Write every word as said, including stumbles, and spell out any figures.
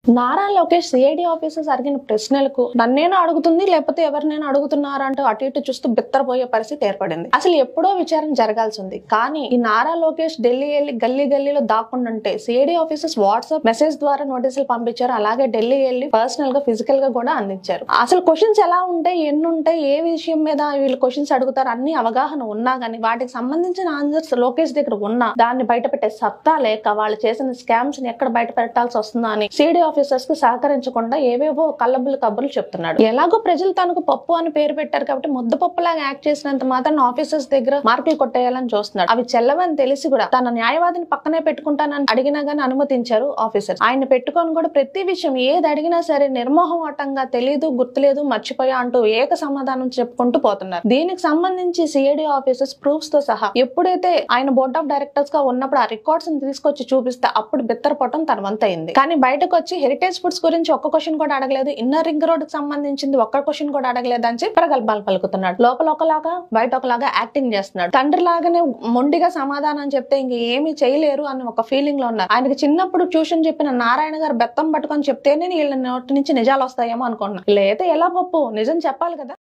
Nara Lokesh CID officers అడిగిన ప్రశ్నలకు నన్నేనా అడుగుతుంది లేకపోతే ఎవరినైనా అడుగుతున్నారా అంటూ అటు ఇటు చూస్తూ బిత్తరపోయే పరిస్థితి ఏర్పడింది. అసలు ఎప్పుడో విచారణ జరగాల్సి ఉంది. కానీ ఈ నారా లోకేష్ ఢిల్లీ వెళ్ళి గల్లీ గల్లీలో దాక్కుంటుంటే సిఐడి ఆఫీసర్స్ వాట్సాప్ మెసేజ్ ద్వారా నోటీసులు పంపించారు. అలాగే ఢిల్లీ వెళ్ళి పర్సనల్ గా ఫిజికల్ గా కూడా అందించారు. అసలు క్వశ్చన్స్ ఎలా ఉంటాయి, ఎన్ని ఉంటాయి, ఏ విషయం మీద వీళ్ళు క్వశ్చన్స్ అడుగుతారు అన్ని అవగాహన ఉన్నా గానీ వాటికి సంబంధించిన ఆన్సర్స్ లోకేష్ దగ్గర ఉన్నా దాన్ని బయట పెట్టే సత్తా లేక వాళ్ళు చేసిన స్కామ్స్ ని ఎక్కడ బయట పెట్టాల్సి వస్తుందా అని సిఐడి ఆఫీసర్స్ కు సహకరించకుండా ఏవేవో కల్లబుల్లి కబుర్లు చెప్తున్నాడు. ఎలాగో ప్రజలు తనకు పప్పు అని పేరు పెట్టారు కాబట్టి ముద్దపప్పులాగా యాక్ట్ చేసినంత మాత్రం ఆఫీసర్స్ దగ్గర మార్కులు కొట్టేయాలని చూస్తున్నాడు. అవి చెల్లవని తెలిసి కూడా తన న్యాయవాదిని పక్కనే పెట్టుకుంటానని అడిగినా గానీ అనుమతించారు ఆఫీసర్స్. ఆయన పెట్టుకొని కూడా ప్రతి విషయం ఏది అడిగినా సరే నిర్మోహమాటంగా తెలియదు, గుర్తులేదు, మర్చిపోయా అంటూ ఏక సమాధానం చెప్పుకుంటూ పోతున్నారు. దీనికి సంబంధించి సిఐడి ఆఫీసర్స్ ప్రూఫ్స్ తో సహా ఎప్పుడైతే ఆయన బోర్డ్ ఆఫ్ డైరెక్టర్స్ గా ఉన్నప్పుడు ఆ రికార్డ్స్ ని తీసుకొచ్చి చూపిస్తే అప్పుడు బిత్తరపడటం తన వంతైంది. కానీ బయటకు వచ్చి హెరిటేజ్ ఫుడ్స్ గురించి ఒక్క క్వశ్చన్ కూడా అడగలేదు, ఇన్నర్ రింగ్ రోడ్ కి సంబంధించింది ఒక్క క్వశ్చన్ కూడా అడగలేదు అని చెప్పి ప్రగల్భాలు పలుకుతున్నాడు. లోపల ఒకలాగా బయట ఒకలాగా యాక్టింగ్ చేస్తున్నాడు. తండ్రి లాగానే మొండిగా సమాధానం చెప్తే ఇంక ఏమీ చేయలేరు అని ఒక ఫీలింగ్ లో ఉన్నారు. ఆయనకి చిన్నప్పుడు ట్యూషన్ చెప్పిన నారాయణ గారు బెత్తం పట్టుకొని చెప్తేనే వీళ్ళ నోటి నుంచి నిజాలు వస్తాయేమో అనుకున్నా. లేదా ఎలా పప్పు నిజం చెప్పాలి కదా.